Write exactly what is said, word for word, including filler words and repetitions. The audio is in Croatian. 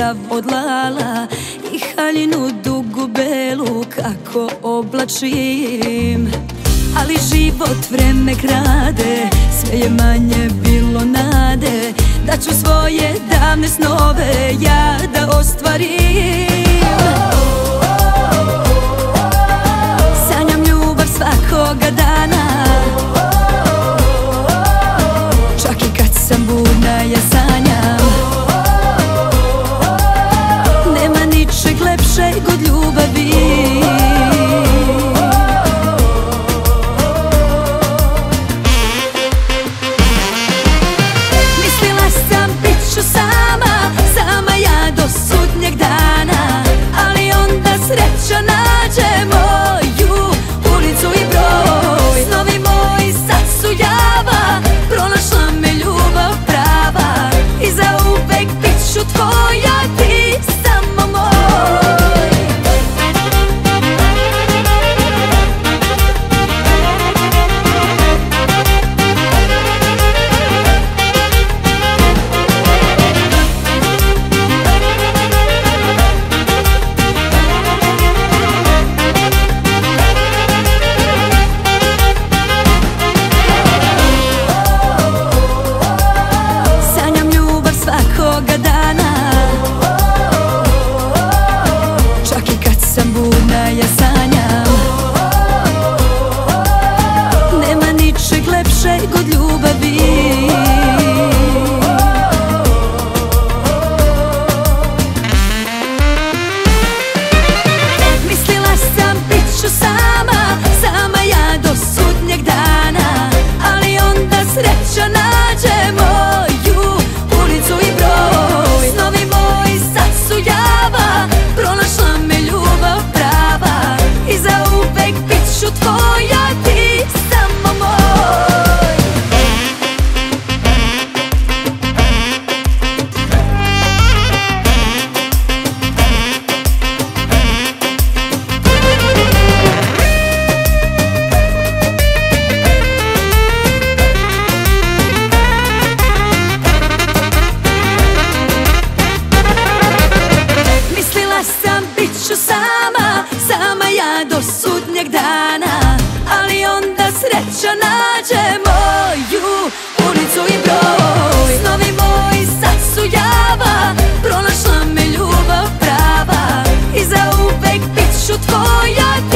sav od lala i haljinu dugu belu kako oblačim. Ali život vreme krade, sve je manje bilo nade da ću svoje davne snove ja da ostvarim. Sanjam ljubav svakoga dana, čak i kad sam budna ja sanjam. Nema ničeg lepšeg od ljubavi. Sreća nađe moju ulicu i broj. Snovi moji sad su java, pronašla me ljubav prava i zauvek bit ću tvoja, ti samo moj. Ja sanjam, nema ničeg lepšeg od ljubavi. Mislila sam bit ću sama, sama ja do sudnjeg dana, ali onda sreća nađe moju ulicu i broj. Snovi moji sad su java, pronašla me ljubav prava i zauvek bit ću tvoja, ti samo moj. Mislila sam bit ću sama, sama ja do sudnjeg dana, ali onda sreća nađe moju ulicu i broj. Snovi moji sad su java, pronašla me ljubav prava i zauvek bit ću tvoja.